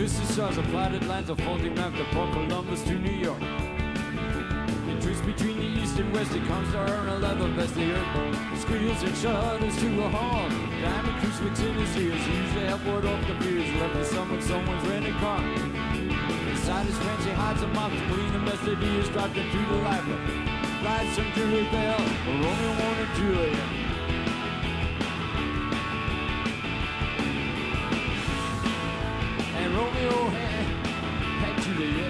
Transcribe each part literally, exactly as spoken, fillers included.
twisted stars, of plotted lines, a faulty map that brought Columbus to New York. The truce between the east and west, it comes to her on a level best. The earth squeals and shudders to a halt. Diamond crucifix in his ears, he usually help ward off the fears. Left the summer someone's rented car. Inside his fancy hides a mop to clean the mess that he has dropped into the library. Ride some Julie Bell, Romeo wanted Juliet. And Romeo had, had Juliet.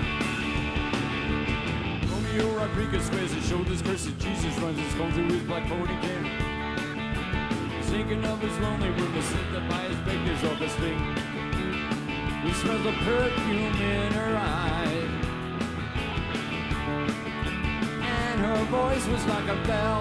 Romeo Rodriguez squares his shoulders, curses Jesus, runs his comb through his black pony can. Thinking of his lonely women, sent up by his baker's August thing. He smells the perfume in her eyes, and her voice was like a bell.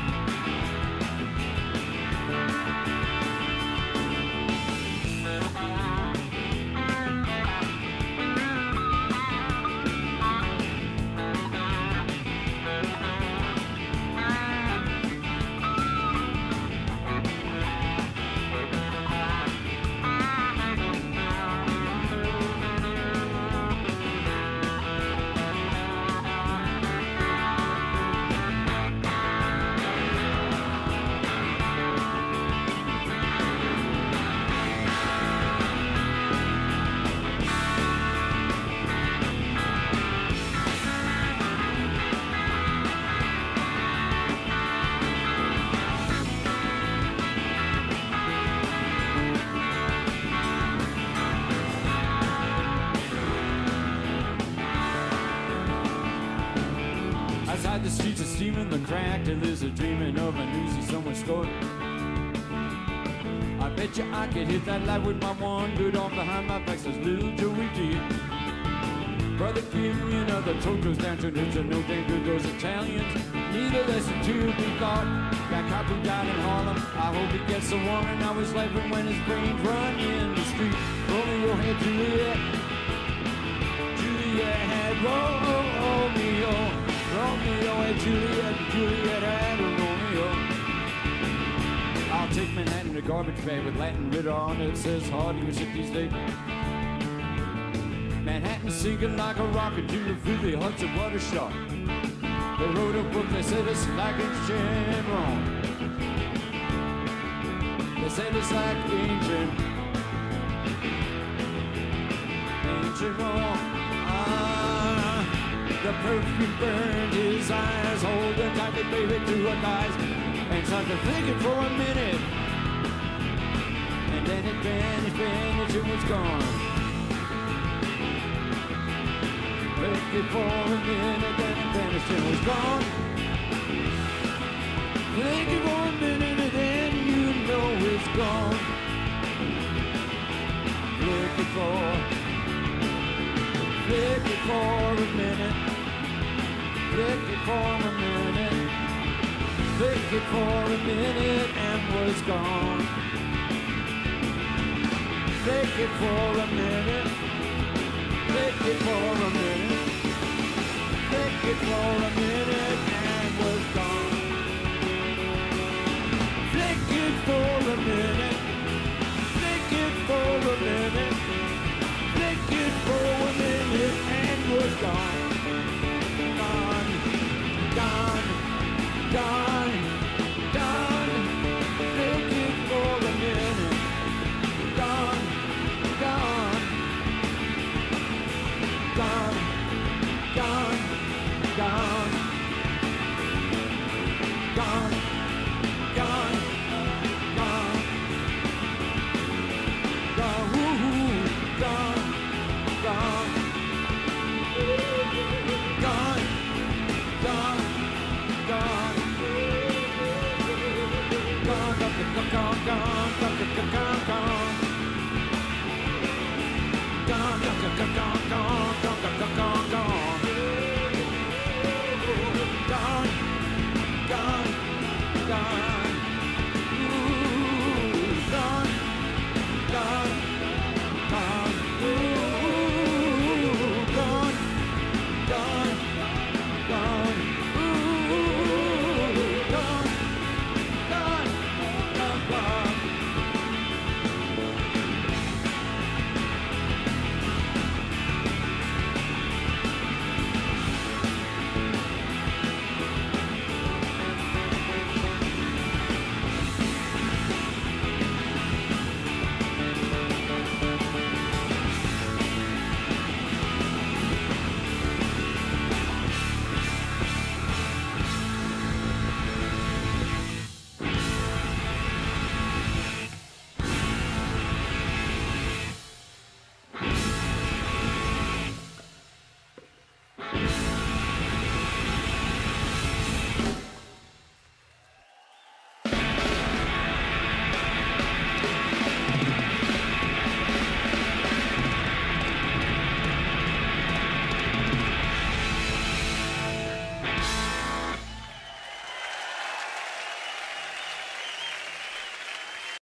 Outside the streets are steaming the crack till there's a dreaming of a newsy someone scored. I bet you I could hit that light with my one good arm behind my back, says little Joey did. Brother, give me another toad goes down to there's a no damn good those Italians. Need a lesson to be taught. That cop who died in Harlem, I hope he gets the warning. I was laughing when his brains run in the street. Romeo had Juliet, Juliet had Romeo. Romeo and Juliet, Juliet and Romeo. I'll take Manhattan, a garbage bag with Latin written on it. Says hard to ship these days. Manhattan sinking like a rocket to the Philly Hudson water shark. They wrote a book, they said it's like ancient Rome. They said it's like ancient, ancient Rome. The perfume burned his eyes, holding tightly, baby, to her thighs, and started thinking for a minute, and then it vanished, vanished, it was gone. Thinking for a minute, then it vanished, it was gone. Thinking for a minute, and then you know it's gone. Looking for Flick it for a minute, flick it for a minute, flick it for a minute and was gone. Flick it for a minute, flick it for a minute, flick it for a minute and was gone. Flick it for a minute, flick it for a minute, flick it for a minute and was gone. Gone, gone, gone, gone. Flick it for a minute. Gone, gone, gone, gone, gone, gone, gone, gone, gone, woo-hoo, gone. Gone, gone, gone, gone, gone, gone, gone, gone, gone, gone, gone, gone, gone, gone, gone, gone, gone.